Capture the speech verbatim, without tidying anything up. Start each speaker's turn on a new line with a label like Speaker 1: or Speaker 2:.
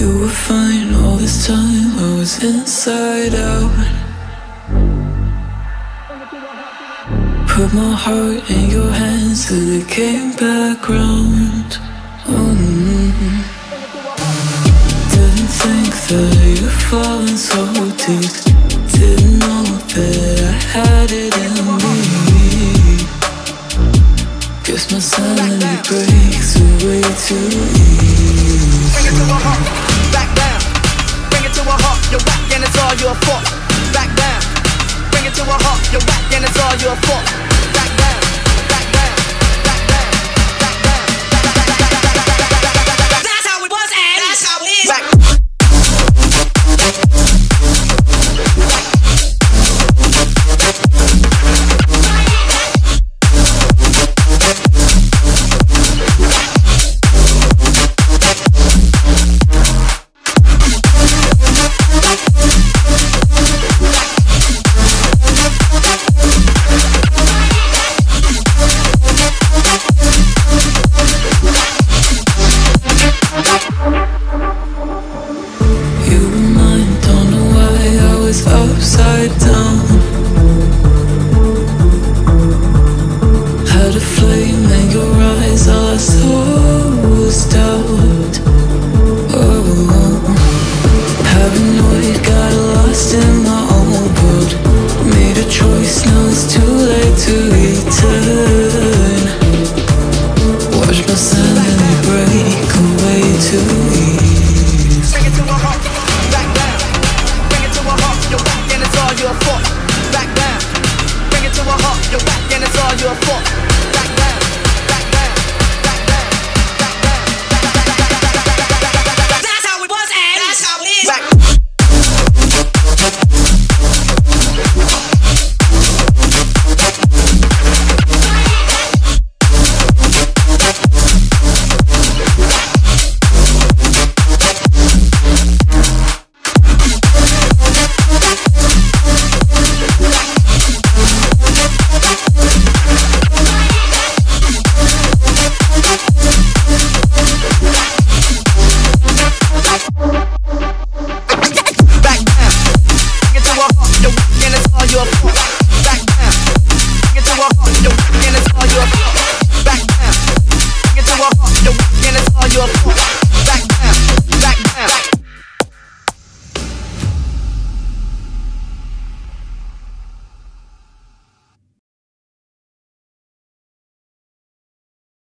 Speaker 1: You were fine all this time, I was inside out. Put my heart in your hands till it came back round. Mm-hmm. Didn't think that you'd fallen so deep. Didn't know that I had it in me. Guess my sanity breaks away too easy.
Speaker 2: Bring it to a halt, back down. Bring it to a halt, you're whack and it's all your fault. Back down. Bring it to a halt, you're whack and it's all your fault. Back down, back down, back down, back down, back down. That's how it was and that's how it is. Back.
Speaker 1: Upside down, had a flame in your eyes, all I saw was doubt. Oh, paranoid, got lost in my own world. Made a choice, now it's too late to return. Watch my sanity break away too easy.